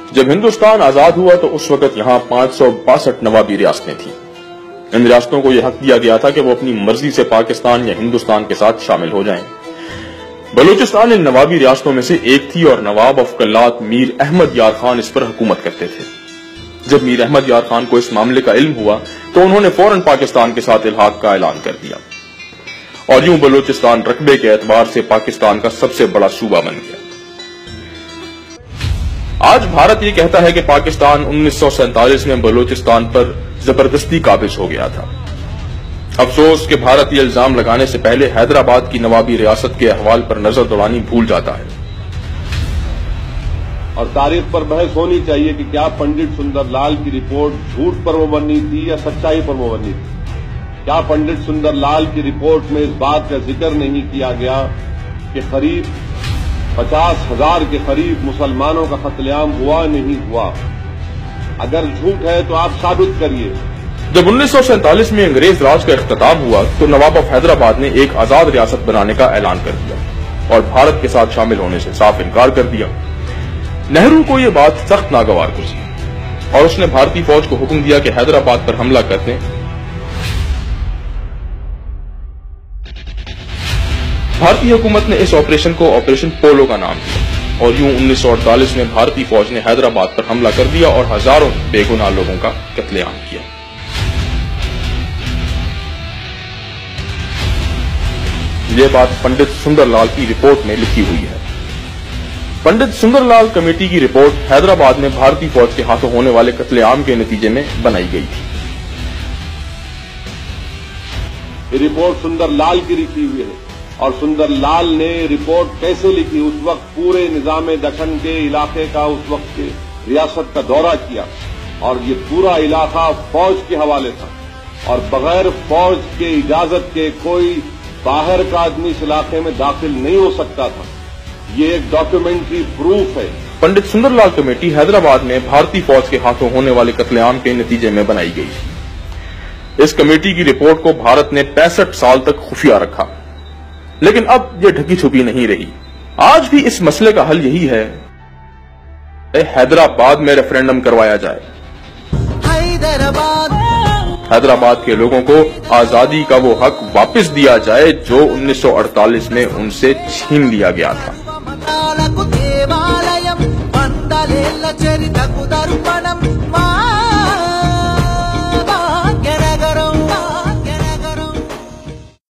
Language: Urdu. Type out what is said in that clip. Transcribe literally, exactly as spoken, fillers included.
جب ہندوستان آزاد ہوا تو اس وقت یہاں پانچ سو باسٹھ نوابی ریاستیں تھیں۔ ان ریاستوں کو یہ حق دیا گیا تھا کہ وہ اپنی مرضی سے پاکستان یا ہندوستان کے ساتھ شامل ہو جائیں۔ بلوچستان ان نوابی ریاستوں میں سے ایک تھی اور نواب آف کلات میر احمد یار خان اس پر حکومت کرتے تھے۔ جب میر احمد یار خان کو اس معاملے کا علم ہوا تو انہوں نے فوراً پاکستان کے ساتھ الحاق کا اعلان کر دیا اور یوں بلوچستان رقبے کے اعتبار سے پاکستان کا سب سے بڑا صوبہ بن گیا۔ آج بھارت یہ کہتا ہے کہ پاکستان انیس سو سینتالیس میں بلوچستان پر زبردستی قابض ہو گیا تھا۔ افسوس کہ بھارت یہ الزام لگانے سے پہلے حیدرآباد کی نوابی ریاست کے احوال پر نظر دوڑانی بھول جاتا ہے۔ اور تاریخ پر بحث ہونی چاہیے کہ کیا پنڈت سندر لال کی رپورٹ جھوٹ پر مبنی تھی یا سچائی پر مبنی تھی؟ کیا پنڈت سندر لال کی رپورٹ میں اس بات کا ذکر نہیں کیا گیا کہ قریب پچاس ہزار کے قریب مسلمانوں کا قتل عام ہوا نہیں ہوا؟ اگر جھوٹ ہے تو آپ ثابت کریے۔ جب انیس سو سینتالیس میں انگریز راج کا اختتام ہوا تو نواب آف حیدرآباد نے ایک آزاد ریاست بنانے کا اعلان کر دیا اور بھارت کے ساتھ شامل ہونے سے صاف انکار کر دیا۔ نہرو کو یہ بات سخت ناگوار گزری اور اس نے بھارتی فوج کو حکم دیا کہ حیدرآباد پر حملہ کر دیں۔ بھارتی حکومت نے اس آپریشن کو آپریشن پولو کا نام دیا اور یوں انیس سو اڑتالیس میں بھارتی فوج نے حیدرآباد پر حملہ کر دیا اور ہزاروں بے گناہ لوگوں کا قتل عام کیا۔ یہ بات پنڈت سندر لال کی رپورٹ میں لکھی ہوئی ہے۔ پنڈت سندر لال کمیٹی کی رپورٹ حیدرآباد میں بھارتی فوج کے ہاتھوں ہونے والے قتل عام کے نتیجے میں بنائی گئی تھی۔ یہ رپورٹ سندر لال کی لکھی ہوئی ہے اور سندر لال نے رپورٹ کیسے لکھی؟ اس وقت پورے نظام دکن کے علاقے کا اس وقت کے ریاست کا دورہ کیا اور یہ پورا علاقہ فوج کے حوالے تھا اور بغیر فوج کے اجازت کے کوئی باہر کا آدمی اس علاقے میں داخل نہیں ہو سکتا تھا۔ یہ ایک ڈاکیومنٹری پروف ہے۔ پنڈت سندر لال کمیٹی حیدرآباد میں بھارتی فوج کے ہاتھوں ہونے والے قتل عام کے نتیجے میں بنائی گئی تھی۔ اس کمیٹی کی رپورٹ کو بھارت نے پینسٹھ سال تک خفیہ رکھا، لیکن اب یہ ڈھکی چھپی نہیں رہی۔ آج بھی اس مسئلے کا حل یہی ہے کہ حیدرآباد میں ریفرینڈم کروایا جائے۔ حیدرآباد کے لوگوں کو آزادی کا وہ حق واپس دیا جائے جو انیس سو اڑتالیس میں ان سے چھین لیا گیا تھا۔